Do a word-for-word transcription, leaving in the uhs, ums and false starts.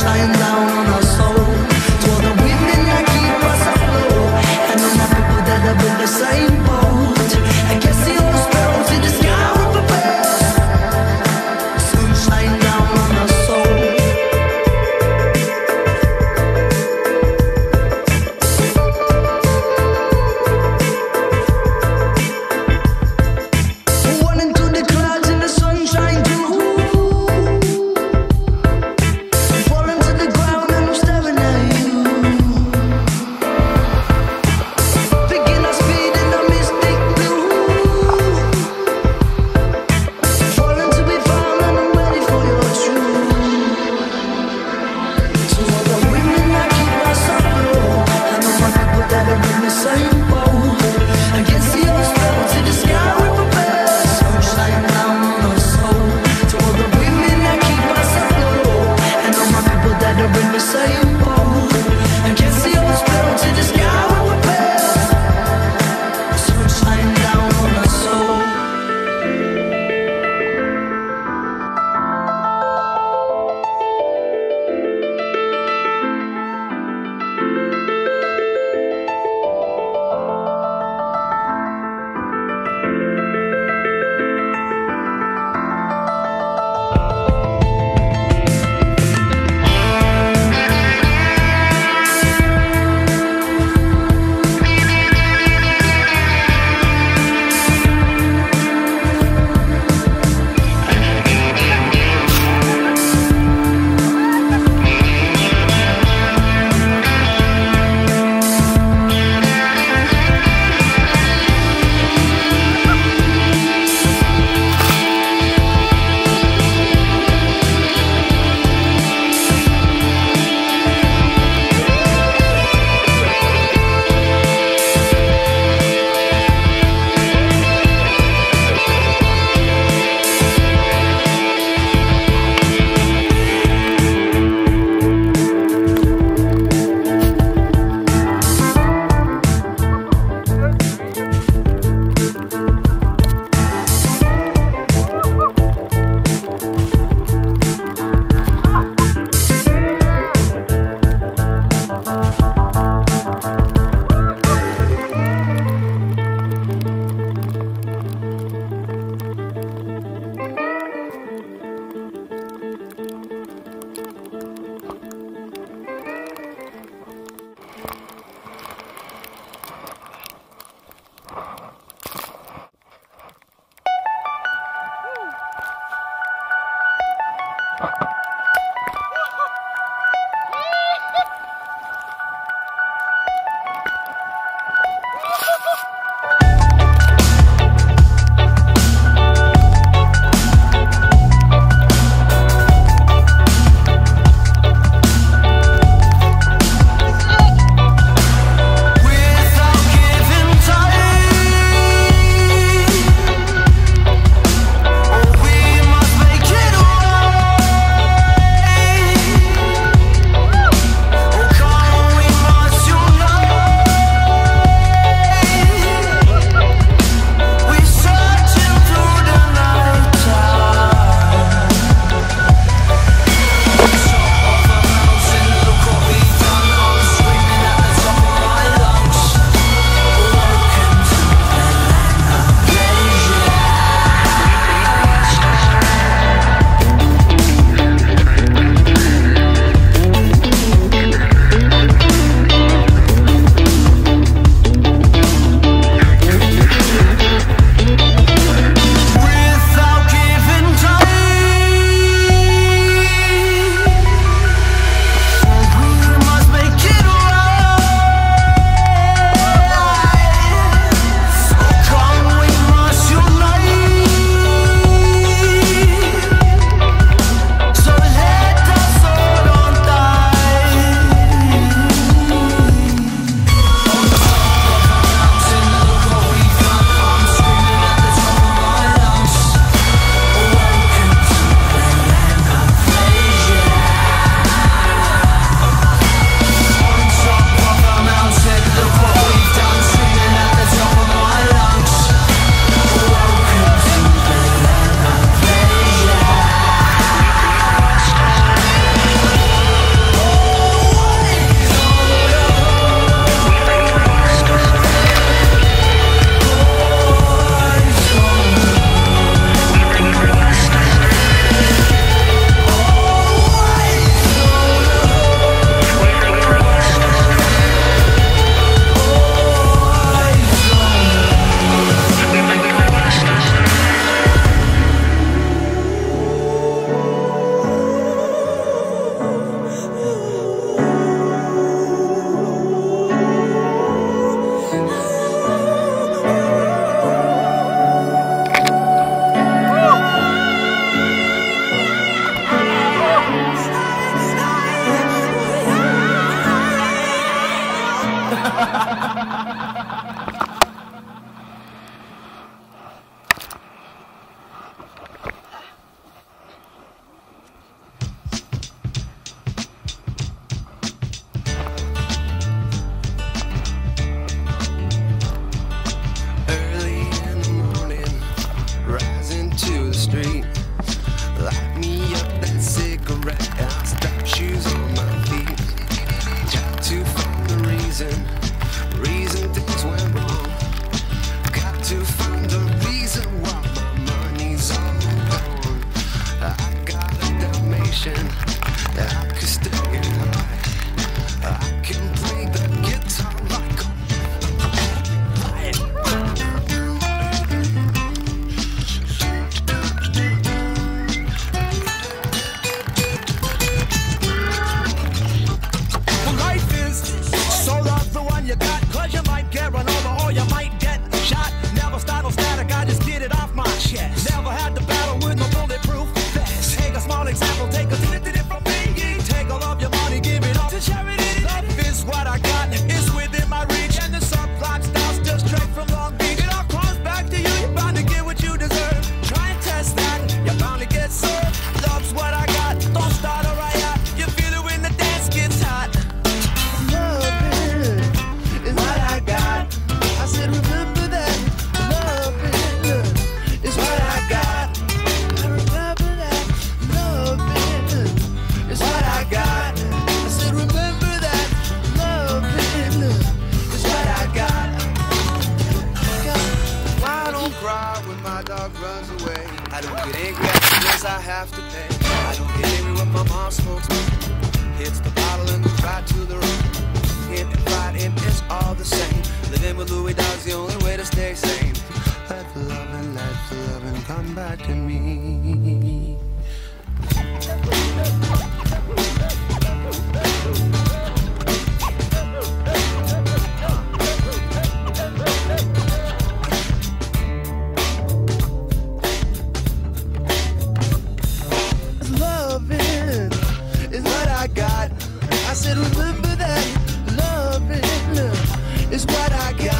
sunshine down on our soul. To all the women that keep us afloat, and all the people that have in the same boat. I can see all the sparrows in the sky up above. Sunshine down on our soul. Running through the clouds in the sunshine too. Falling to the ground. have to pay. I don't get angry when my mom smokes me. Hits the bottle and moves right to the room. Hit and fighting is all the same. Living with Louis Dog's the only way to stay sane. Let the loving, let the loving come back to me. Loving is what I got. I said remember that. Loving is what I got.